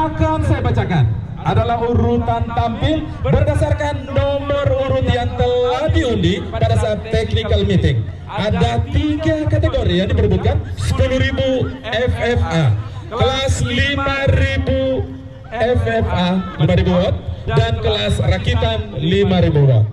akan saya bacakan adalah urutan tampil berdasarkan nomor urut yang telah diundi pada saat technical meeting. Ada 3 kategori yang diperebutkan: 10.000 FFA, kelas 5.000 FFA 5.000 watt, dan kelas rakitan 5.000 watt.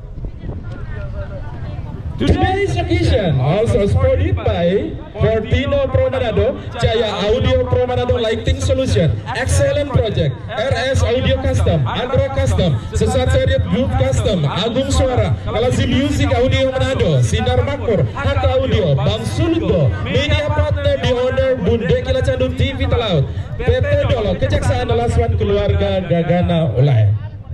Today's occasion also supported by Fortino Pro Manado, Jaya Audio Pro Manado Lighting Solution, Excellent Project, RS Audio Custom, Agro Custom, Sesat Seriet Group Custom, Agung Suara, Kalasi Music Audio Manado, Sinar Makmur, Hatta Audio, Bang Sulgo, Media Partner di Owner Bunde Kilacandu TV Talaut, PT Dolo, Kejaksaan Laswan Keluarga Gagana Ulai.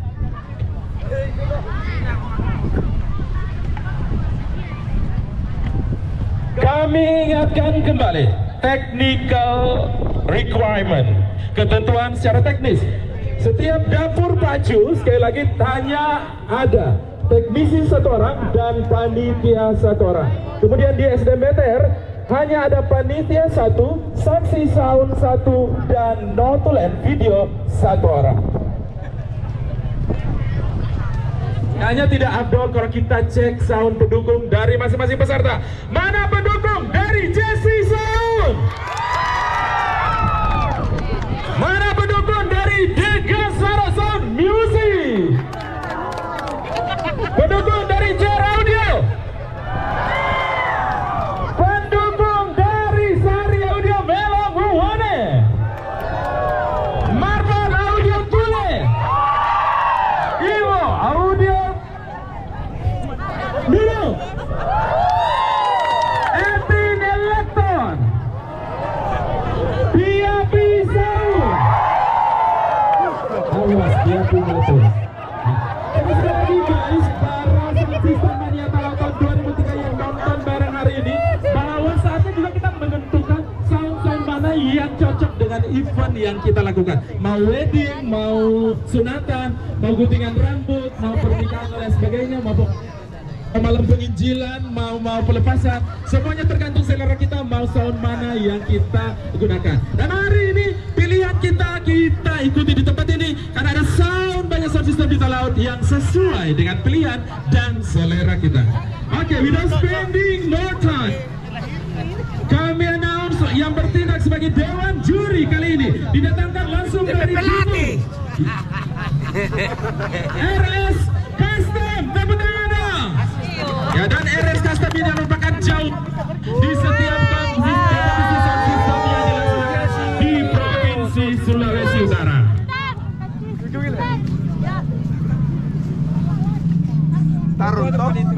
Kami ingatkan kembali technical requirement, ketentuan secara teknis. Setiap dapur pacu, sekali lagi, hanya ada teknisi 1 orang dan panitia 1 orang. Kemudian di SDMTR hanya ada panitia 1, saksi sound 1, dan notulen video 1 orang. Hanya tidak abdol kalau kita cek sound pendukung dari masing-masing peserta. Mana pendukung dari Jesse Sound? Mana pendukung dari Degasaro Sound Music? Pendukung dari JR Audio? Pendukung dari Sari Audio Melo Muwane? Marvel Audio Tule? Iwo Audio Dulu, Etin Electron, PAP Sound. Awas, PAP Electron. Terus lagi guys, para saksi Mania Talaut tahun 2003 yang nonton bareng hari ini, bahwa saatnya juga kita menentukan sound-sound mana yang cocok dengan event yang kita lakukan. Mau wedding, mau sunatan, mau guntingan rambut, mau pernikahan dan sebagainya, mau malam penginjilan, mau pelepasan, semuanya tergantung selera kita mau sound mana yang kita gunakan. Dan hari ini pilihan kita ikuti di tempat ini karena ada banyak sound system di Talaut yang sesuai dengan pilihan dan selera kita. Oke, without spending more time, kami announce yang bertindak sebagai dewan juri kali ini didatangkan langsung dari RS Custom. Tepuk tangan dong. Ya, dan RS Custom ini merupakan jauh di setiap kompetisi sound system yang dilaksanakan di Provinsi Sulawesi Utara. Tarun.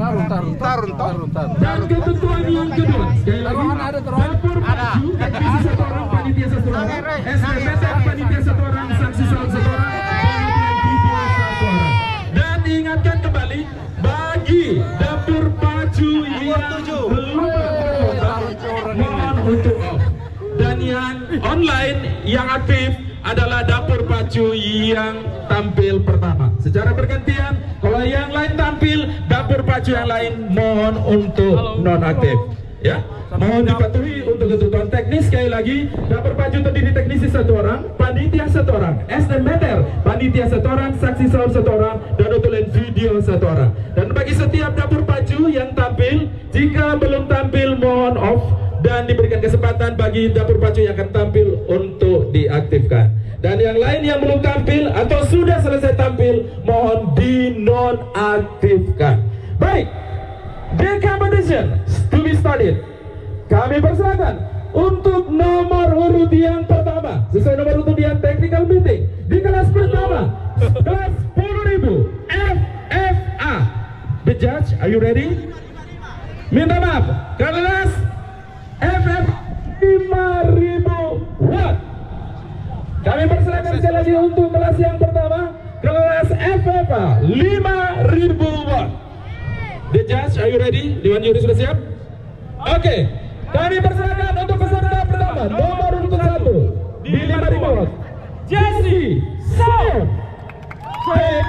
Dan ketentuan yang kedua, sekali lagi, dapur pacu, teknisi 1 orang, panitia 1 orang, SDMT panitia 1 orang, saksi sound 1 orang, panitia video 1 orang. Dan diingatkan kembali, bagi dapur pacu yang belum mohon untuk off. Dan yang online yang aktif adalah dapur pacu yang tampil pertama. Secara bergantian, kalau yang lain tampil, dapur pacu yang lain mohon untuk non-aktif. Ya, mohon dipatuhi untuk ketentuan teknis. Sekali lagi, dapur pacu terdiri teknisi 1 orang, panitia 1 orang, SDMTR panitia 1 orang, saksi sound 1 orang, dan notulen video 1 orang. Dan bagi setiap dapur pacu yang tampil, jika belum tampil mohon off dan diberikan kesempatan bagi dapur pacu yang akan tampil untuk diaktifkan. Dan yang lain yang belum tampil atau sudah selesai tampil mohon dinonaktifkan. Baik, the competition to be started. Kami persilakan untuk nomor urut yang pertama sesuai nomor urut yang technical meeting di kelas pertama, kelas 10.000 FFA. The judge, are you ready? Minta maaf, kelas FF 5.000 watt. Kami persilakan sekali lagi untuk kelas yang pertama, kelas FFA 5.000 watt. The judge, are you ready? Dewan juri sudah siap? Oke, kami persilakan untuk peserta pertama, nomor urut 1 di 5.000 watt, Jesse Sound.